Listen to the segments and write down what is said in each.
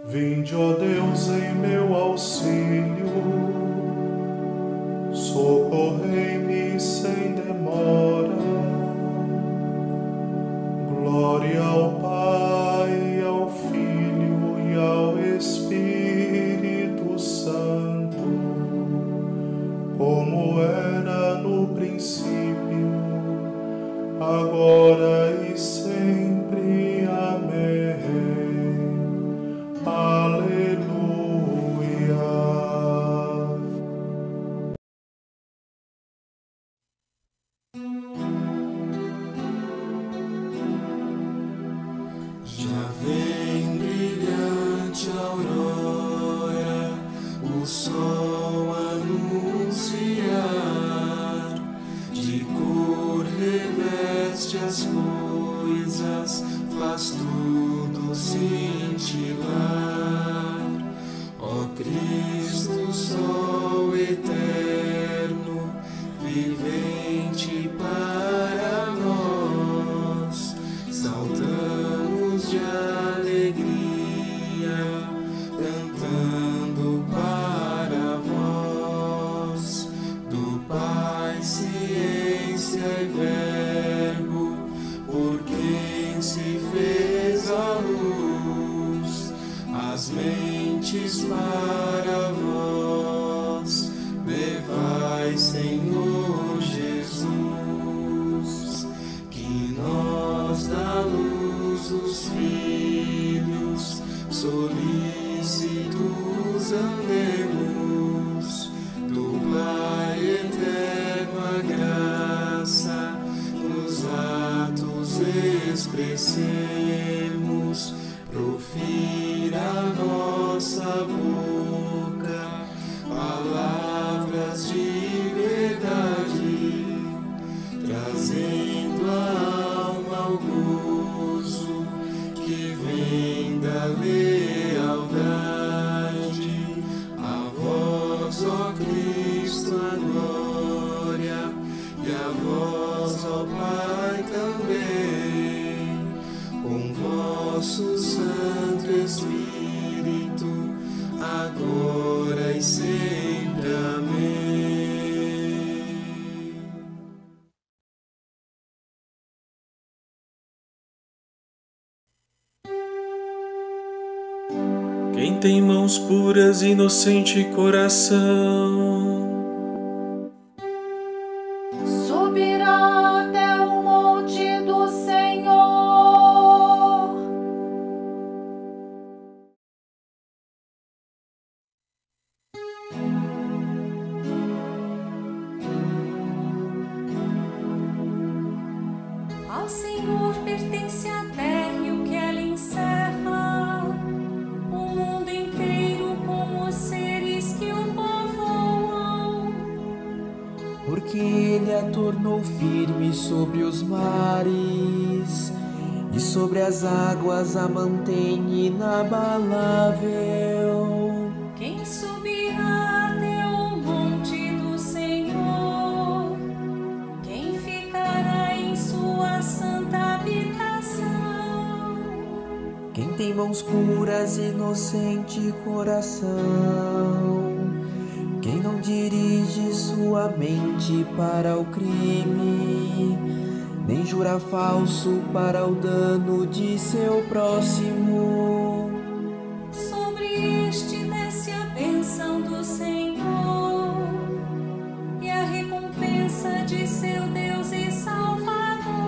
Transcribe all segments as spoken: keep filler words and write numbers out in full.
Vinde, ó Deus, em meu auxílio, socorrei-me sem demora. Glória ao Pai, ao Filho e ao Espírito Santo, como era no princípio, agora e sempre. Amém. Aleluia. Já vem brilhante aurora, o sol anunciar, de cor reveste as coisas, faz tudo cintilar. Ó Cristo, Sol eterno, vivente para nós, saltamos de alegria, cantando para vós, do Pai, ciência e verbo, por quem se fez a luz, as mentes para vós, levai, Senhor Jesus, que nós da luz os filhos solícitos andemos, do Pai eterno a graça nos atos expressemos, profira a nossa boca palavras de verdade, trazendo a alma ao gozo que vem da lealdade. A vós, ó Cristo, a glória, e a vós, ó Pai, também, com vosso Santo Espírito, agora e sempre. Amém. Quem tem mãos puras e inocente coração, subirá até o monte do Senhor. Ao Senhor pertence a terra e o que ela encerra, o mundo inteiro com os seres que o povoam. Porque ele a tornou firme sobre os mares, e sobre as águas a mantém inabalável. Quem subirá até o monte do Senhor? Quem ficará em sua santa habitação? Quem tem mãos puras e inocente coração, quem não dirige sua mente para o crime, nem jura falso para o dano de seu próximo. Sobre este desce a bênção do Senhor e a recompensa de seu Deus e Salvador.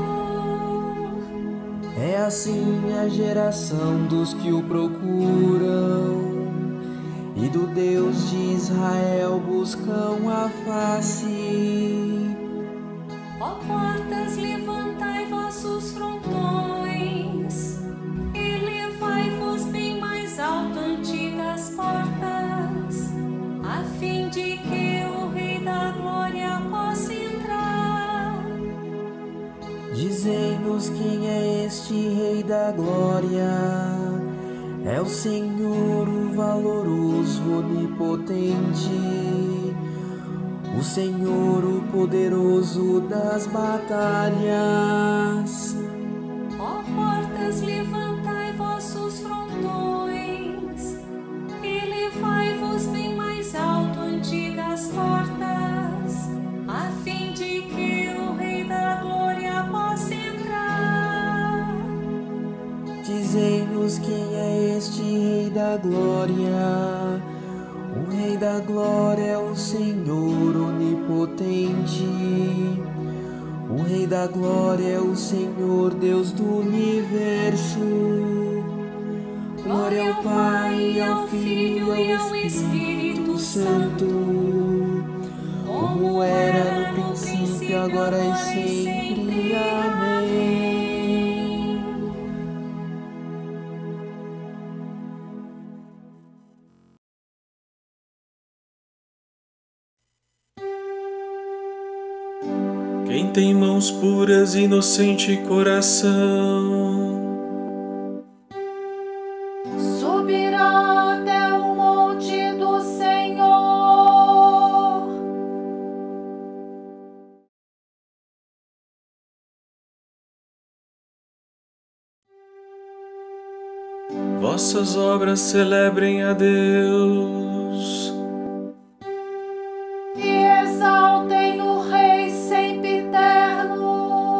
É assim a geração dos que o procuram, e do Deus de Israel buscam a face. Ó portas, levantai vossos frontões, elevai-vos bem mais alto ante das portas, a fim de que o Rei da Glória possa entrar. Dizei-nos quem é este Rei da Glória. É o Senhor, o valoroso, onipotente, o Senhor, o poderoso das batalhas. Ó portas, levantai vossos frontões, este Rei da glória. O Rei da glória é o Senhor onipotente. O Rei da glória é o Senhor Deus do universo. Glória ao Pai, ao Filho e ao Espírito Santo, como era no princípio, agora e sempre. Amém. Quem tem mãos puras e inocente coração, subirá até o monte do Senhor. vossas obras celebrem a Deus. E exaltem o Rei sempiterno.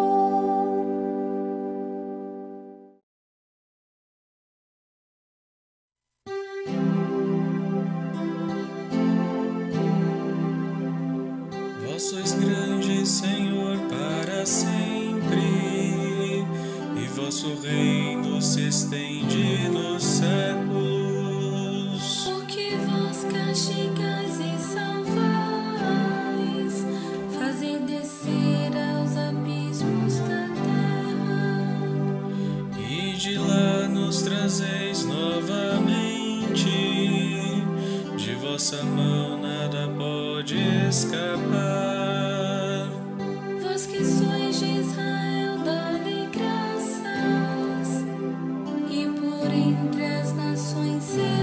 Vós sois grande, Senhor, para sempre, e vosso reino se estende nos séculos. Porque vós castigais e salvais, fazei descer aos abismos da terra, E de lá nos trazeis novamente, de vossa mão nada pode escapar. vós que sois de Israel, dai-lhe graças, e por entre as nações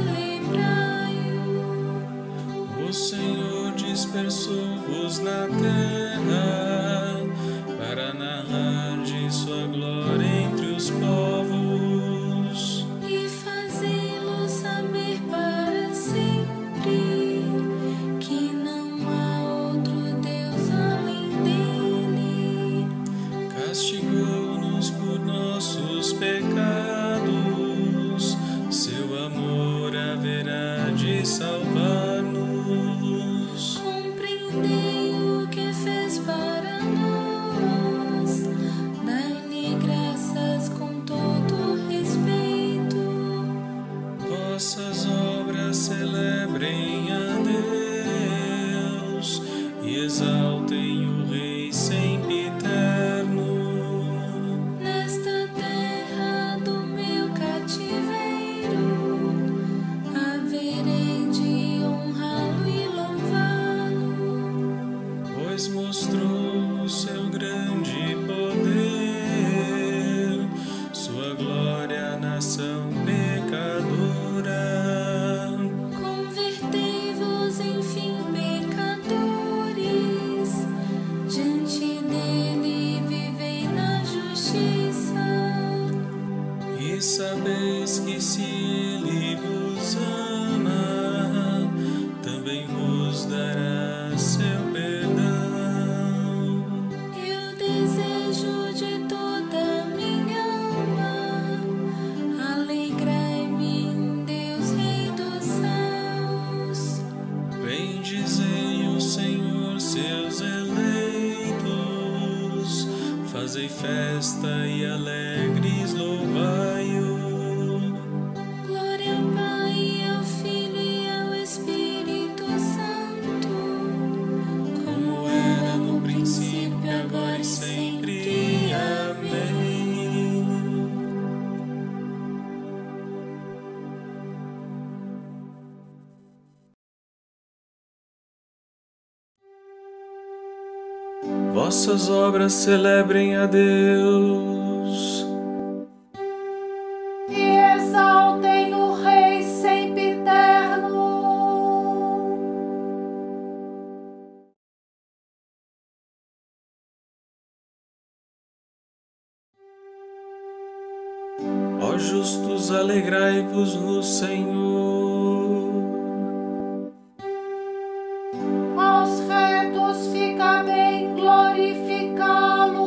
celebrai-o. O Senhor dispersou-vos na terra, para narrar de sua glória entre os povos. E fazê-lo saber para sempre que não há outro Deus além dele. Castigou-nos por nossos pecados, seu amor haverá de salvar-nos. Compreendei o que fez para nós, dai-lhe graças com todo respeito. Vossas obras celebrem a Deus e exaltem o Rei sempiterno. Nesta terra do meu cativeiro, haverei de honrá-lo e louvá-lo. Pois mostrou o seu grande poder, sua glória à nação pecadora. Convertei-vos, enfim, pecadores, diante dele vivei na justiça. E sabeis que se ele vos ama, também vos dará seu perdão. Eu desejo de toda minha alma, alegrai-me em Deus, Rei dos céus. Bendizei o Senhor, seus eleitos, fazei festa e alegres louvai-o. Glória ao Pai, ao Filho e ao Espírito Santo, como era no princípio, agora e sempre. Amém. Vossas obras celebrem a Deus. E exaltem o Rei sempiterno. Ó justos, alegrai-vos no Senhor. Aos retos fica bem glorificá-lo.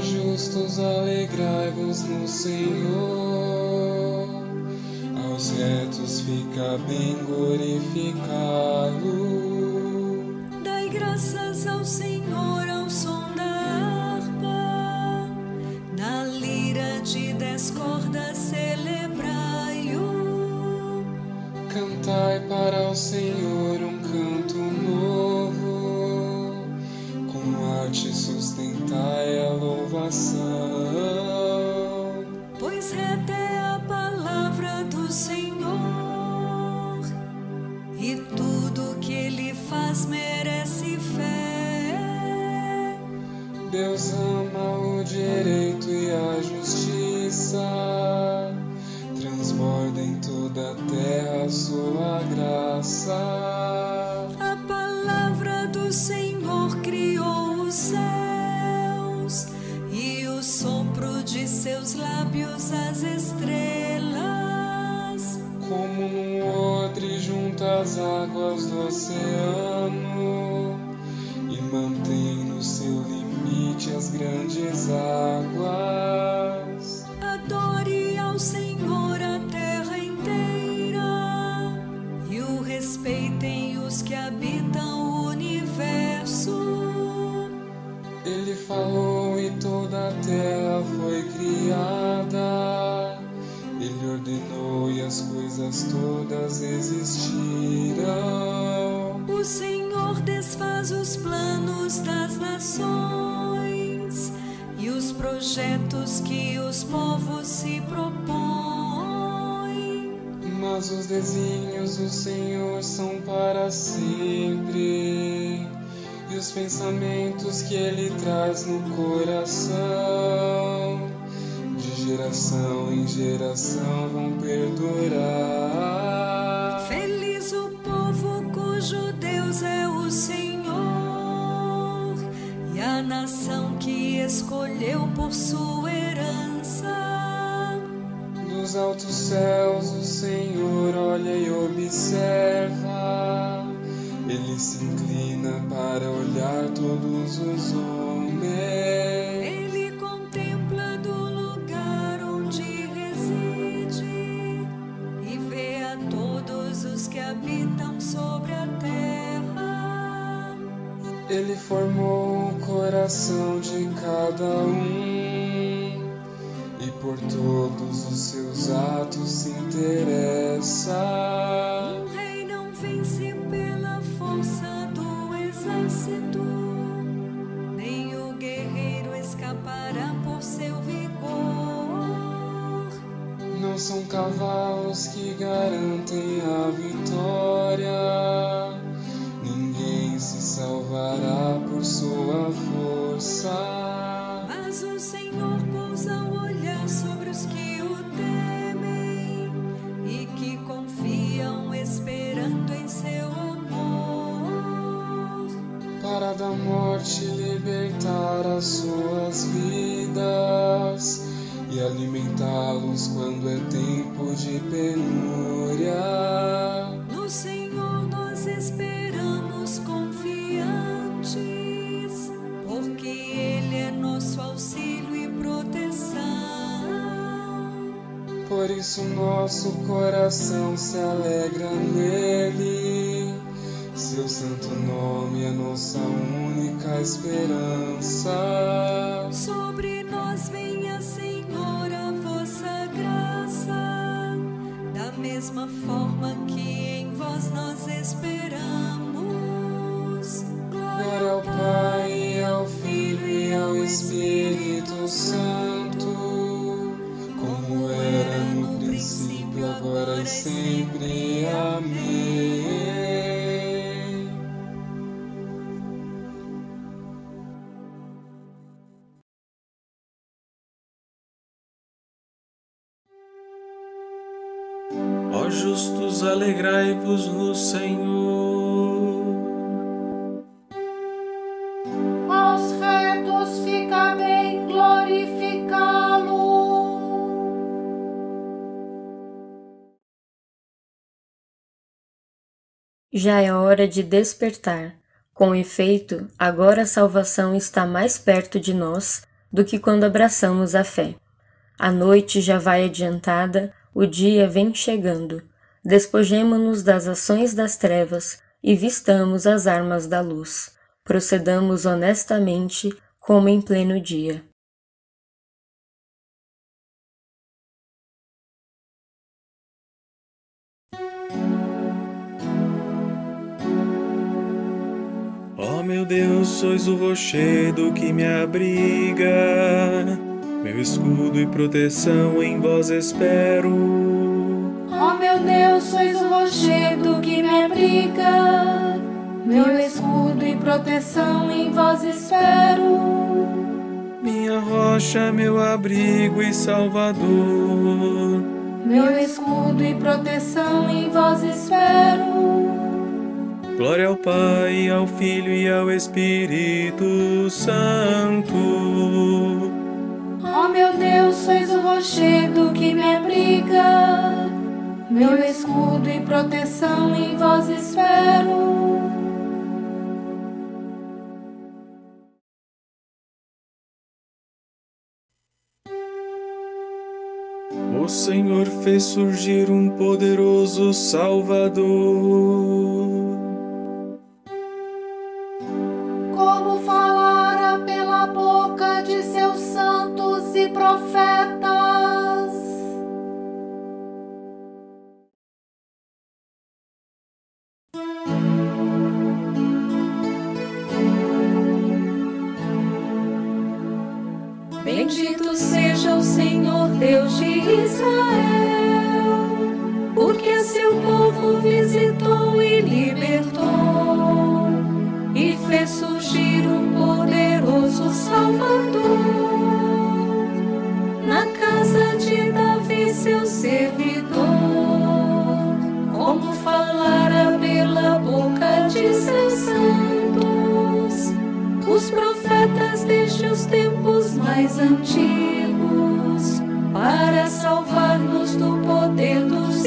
justos, alegrai-vos no Senhor, aos retos fica bem glorificá-lo. Dai graças ao Senhor ao som da harpa, na lira de dez cordas celebrai-o. Cantai para o Senhor um canto novo, com arte sustentai a louvação. Pois reta é a palavra do Senhor, e tudo que Ele faz merece fé. Deus ama o direito e a justiça, transborda em toda a terra a sua graça. A palavra do Senhor criou os céus, e o sopro de seus lábios as estrelas. Como num odre junta as águas do oceano, e mantém no seu limite as grandes águas. Adore ao Senhor a terra inteira, e o respeitem os que habitam o universo. Ele falou e toda a terra foi criada, Ele ordenou e as coisas todas existiram. O Senhor desfaz os planos das nações e os projetos que os povos se propõem. Mas os desígnios do Senhor são para sempre, e os pensamentos que Ele traz no coração, de geração em geração vão perdurar. Feliz o povo cujo Deus é o Senhor, e a nação que escolheu por sua herança. Dos altos céus o Senhor olha e observa, Ele se inclina para olhar todos os homens. Ele contempla do lugar onde reside e vê a todos os que habitam sobre a terra. Ele formou o coração de cada um, e por todos os seus atos se interessa. Um rei não vence pela força do exército, nem o guerreiro escapará por seu vigor. Não são cavalos que garantem a vitória, ninguém se salvará por sua força. Mas o Senhor pousa o olhar sobre os que o temem e que confiam esperando em seu amor. Para da morte libertar as suas vidas e alimentá-los quando é tempo de penúria. No Senhor nós esperamos confiantes, porque Ele é nosso auxílio e proteção. Por isso nosso coração se alegra nele, seu santo nome é nossa única esperança. Sobre nós venha, Senhor, a vossa graça, da mesma forma que em vós nós esperamos. Glória ao Pai, e ao Filho e ao Espírito Santo, como era no princípio, agora e sempre. Amém. Ó justos, alegrai-vos no Senhor. Aos retos fica bem glorificá-lo. Já é hora de despertar. Com efeito, agora a salvação está mais perto de nós do que quando abraçamos a fé. A noite já vai adiantada, o dia vem chegando. Despojemo-nos das ações das trevas e vistamos as armas da luz. Procedamos honestamente como em pleno dia. Ó meu Deus, sois o rochedo que me abriga, meu escudo e proteção em vós espero. Ó meu Deus, sois o rochedo que me abriga, meu escudo e proteção em vós espero. Minha rocha, meu abrigo e salvador, meu escudo e proteção em vós espero. Glória ao Pai, ao Filho e ao Espírito Santo. Ó meu Deus, sois o rochedo que me abriga, meu escudo e proteção em vós espero. O Senhor fez surgir um poderoso Salvador. Como falara pela boca de seus santos e profetas. Bendito seja o Senhor Deus de Israel, porque a seu povo visitou e libertou, e fez surgir um poderoso Salvador, na casa de Davi seu servidor, como falara pela boca de seus santos, os profetas desde os tempos mais antigos, para salvar-nos do poder dos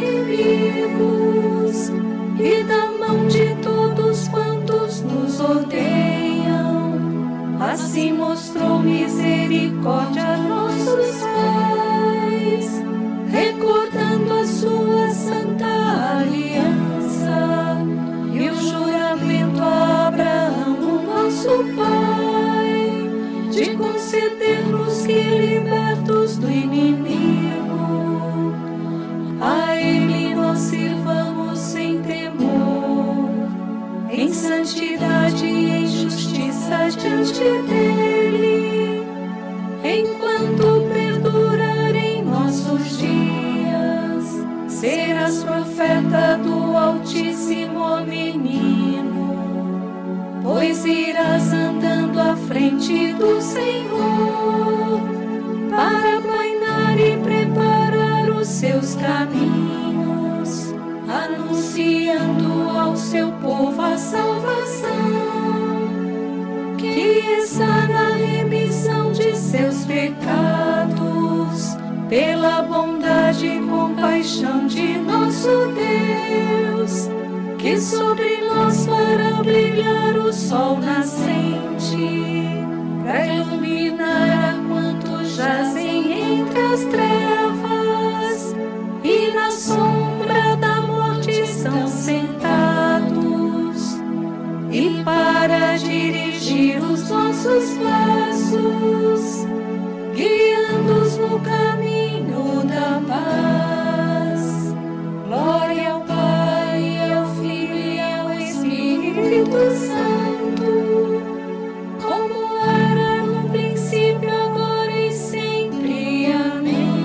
inimigos e da mão de todos quantos nos odeiam. Assim mostrou misericórdia a nossos pais, recordando a sua santa aliança e o juramento a Abraão, nosso pai, de conceder-nos que, libertos do inimigo, a ele nós sirvamos sem temor, em santidade e em justiça diante dele, enquanto perdurarem nossos dias. Serás profeta do Altíssimo, ó menino, pois irás andando à frente do Senhor, para aplainar e preparar os seus caminhos, anunciando ao seu povo a salvação, que está na remissão de seus pecados, pela bondade e compaixão de nosso Deus, que sobre nós fará brilhar o sol nascente, para iluminar a quantos jazem entre as trevas e na sombra da morte estão sentados, e para dirigir os nossos passos, guiando-os no caminho da paz. Glória ao Pai, ao Filho e ao Espírito Santo, como era no princípio, agora e sempre. Amém.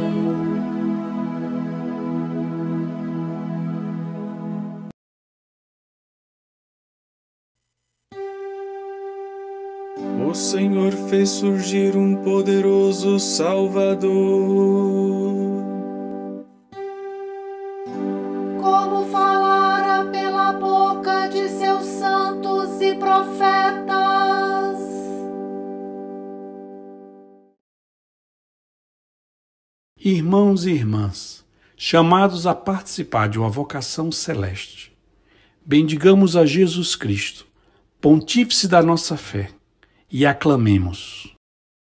O Senhor fez surgir um poderoso Salvador. Como falara pela boca de seus santos e profetas. Irmãos e irmãs, chamados a participar de uma vocação celeste, bendigamos a Jesus Cristo, pontífice da nossa fé, e aclamemos.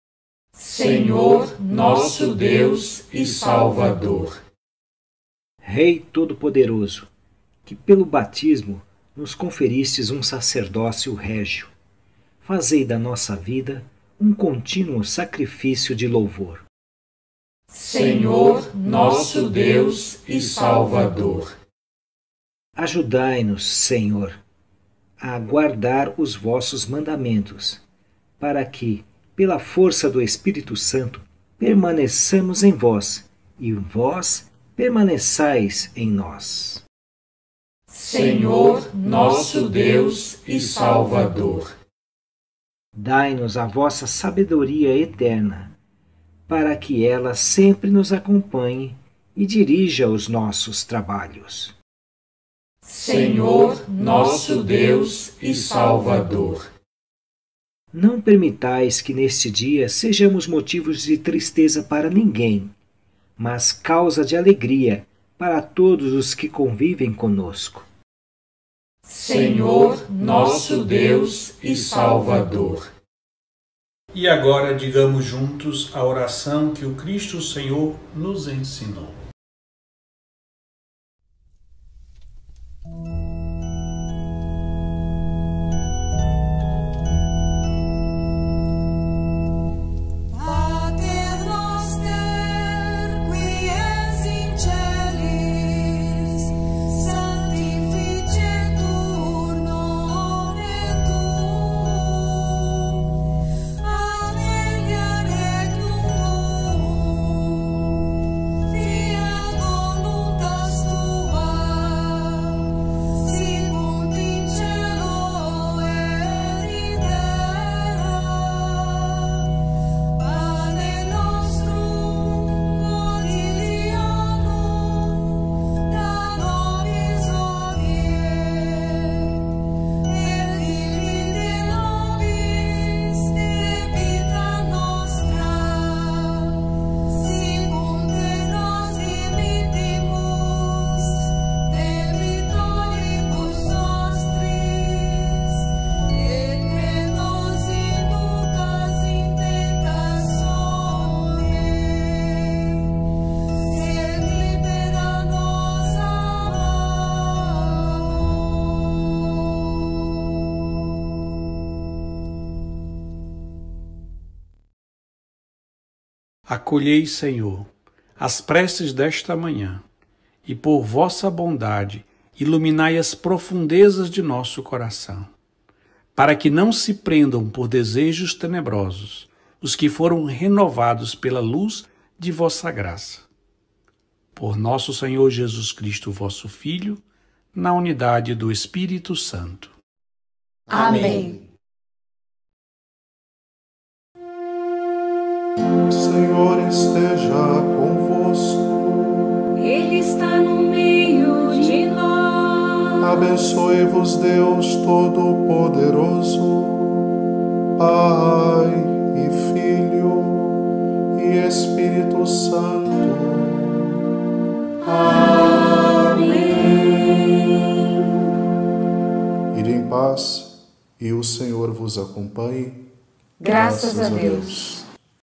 Senhor, nosso Deus e Salvador. Rei Todo-Poderoso, que pelo batismo nos conferistes um sacerdócio régio, fazei da nossa vida um contínuo sacrifício de louvor. Senhor, nosso Deus e Salvador. Ajudai-nos, Senhor, a guardar os vossos mandamentos, para que, pela força do Espírito Santo, permaneçamos em vós, e vós permaneçais em nós. Senhor, nosso Deus e Salvador. Dai-nos a vossa sabedoria eterna, para que ela sempre nos acompanhe e dirija os nossos trabalhos. Senhor, nosso Deus e Salvador. Não permitais que neste dia sejamos motivos de tristeza para ninguém, mas causa de alegria para todos os que convivem conosco. Senhor, nosso Deus e Salvador. E agora digamos juntos a oração que o Cristo Senhor nos ensinou. Acolhei, Senhor, as preces desta manhã, e por vossa bondade iluminai as profundezas de nosso coração, para que não se prendam por desejos tenebrosos os que foram renovados pela luz de vossa graça. Por nosso Senhor Jesus Cristo, vosso Filho, na unidade do Espírito Santo. Amém. Senhor esteja convosco. Ele está no meio de nós. Abençoe-vos Deus Todo-Poderoso, Pai e Filho e Espírito Santo. Amém. Ide em paz e o Senhor vos acompanhe. Graças a Deus.